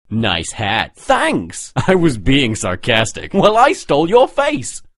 Nice hat. Thanks. I was being sarcastic. Well, I stole your face.